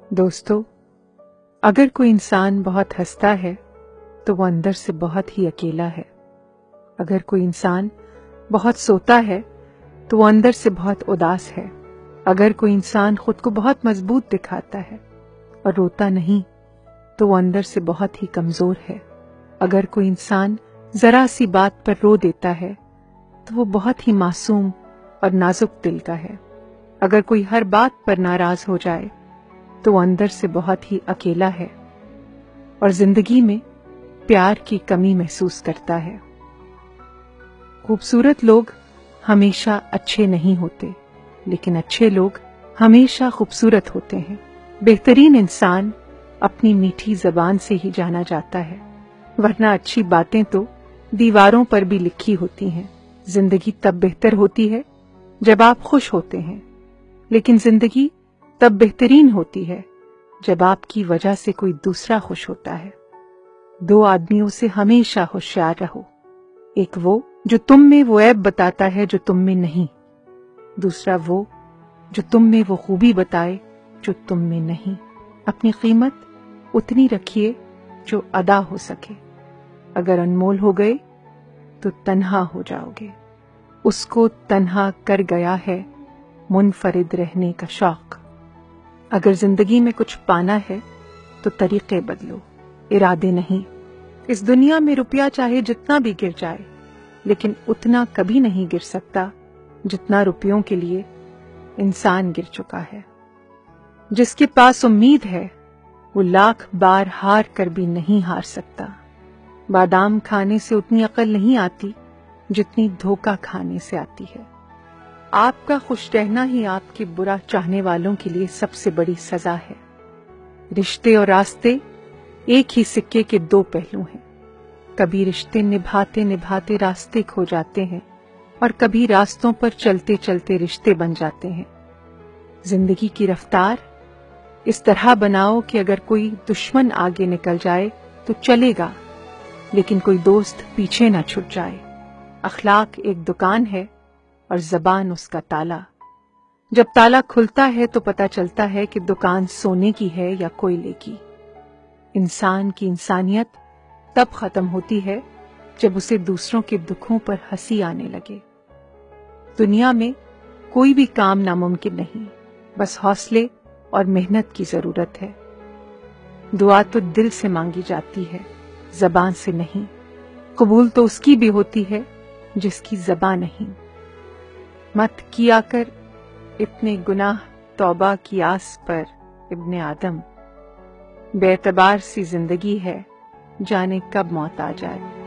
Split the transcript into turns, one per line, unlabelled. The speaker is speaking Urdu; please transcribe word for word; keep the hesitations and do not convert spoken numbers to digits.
دوستو، اگر کوئی انسان بہت ہنستا ہے تو وہ اندر سے بہت ہی اکیلا ہے۔ اگر کوئی انسان بہت سوتا ہے تو وہ اندر سے بہت اداس ہے۔ اگر کوئی انسان خود کو بہت مضبوط دکھاتا ہے اور روتا نہیں تو وہ اندر سے بہت ہی کمزور ہے۔ اگر کوئی انسان ذرا سی بات پر رو دیتا ہے تو وہ بہت ہی معصوم اور نازک دل کا ہے۔ اگر کوئی ہر بات پر ناراض ہو جائے تو وہ اندر سے بہت ہی اکیلا ہے اور زندگی میں پیار کی کمی محسوس کرتا ہے۔ خوبصورت لوگ ہمیشہ اچھے نہیں ہوتے، لیکن اچھے لوگ ہمیشہ خوبصورت ہوتے ہیں۔ بہترین انسان اپنی میٹھی زبان سے ہی جانا جاتا ہے، ورنہ اچھی باتیں تو دیواروں پر بھی لکھی ہوتی ہیں۔ زندگی تب بہتر ہوتی ہے جب آپ خوش ہوتے ہیں، لیکن زندگی تب بہترین ہوتی ہے جب آپ کی وجہ سے کوئی دوسرا خوش ہوتا ہے۔ دو آدمیوں سے ہمیشہ ہوشیار رہو، ایک وہ جو تم میں وہ عیب بتاتا ہے جو تم میں نہیں، دوسرا وہ جو تم میں وہ خوبی بتائے جو تم میں نہیں۔ اپنی قیمت اتنی رکھیے جو ادا ہو سکے، اگر انمول ہو گئے تو تنہا ہو جاؤ گے۔ اس کو تنہا کر گیا ہے منفرد رہنے کا شوق۔ اگر زندگی میں کچھ پانا ہے تو طریقے بدلو، ارادے نہیں۔ اس دنیا میں روپیہ چاہے جتنا بھی گر جائے، لیکن اتنا کبھی نہیں گر سکتا جتنا روپیوں کے لیے انسان گر چکا ہے۔ جس کے پاس امید ہے وہ لاکھ بار ہار کر بھی نہیں ہار سکتا۔ بادام کھانے سے اتنی عقل نہیں آتی جتنی دھوکہ کھانے سے آتی ہے۔ آپ کا خوش رہنا ہی آپ کے برا چاہنے والوں کے لیے سب سے بڑی سزا ہے۔ رشتے اور راستے ایک ہی سکے کے دو پہلو ہیں۔ کبھی رشتے نبھاتے نبھاتے راستے کھو جاتے ہیں اور کبھی راستوں پر چلتے چلتے رشتے بن جاتے ہیں۔ زندگی کی رفتار اس طرح بناؤ کہ اگر کوئی دشمن آگے نکل جائے تو چلے گا، لیکن کوئی دوست پیچھے نہ چھٹ جائے۔ اخلاق ایک دکان ہے اور زبان اس کا تالا۔ جب تالا کھلتا ہے تو پتہ چلتا ہے کہ دکان سونے کی ہے یا کوئلے کی۔ انسان کی انسانیت تب ختم ہوتی ہے جب اسے دوسروں کے دکھوں پر ہنسی آنے لگے۔ دنیا میں کوئی بھی کام ناممکن نہیں، بس حوصلے اور محنت کی ضرورت ہے۔ دعا تو دل سے مانگی جاتی ہے، زبان سے نہیں۔ قبول تو اس کی بھی ہوتی ہے جس کی زبان نہیں۔ مت کیا کر اتنے گناہ توبہ کی آس پر ابن آدم، بے اعتبار سی زندگی ہے، جانے کب موت آ جائے۔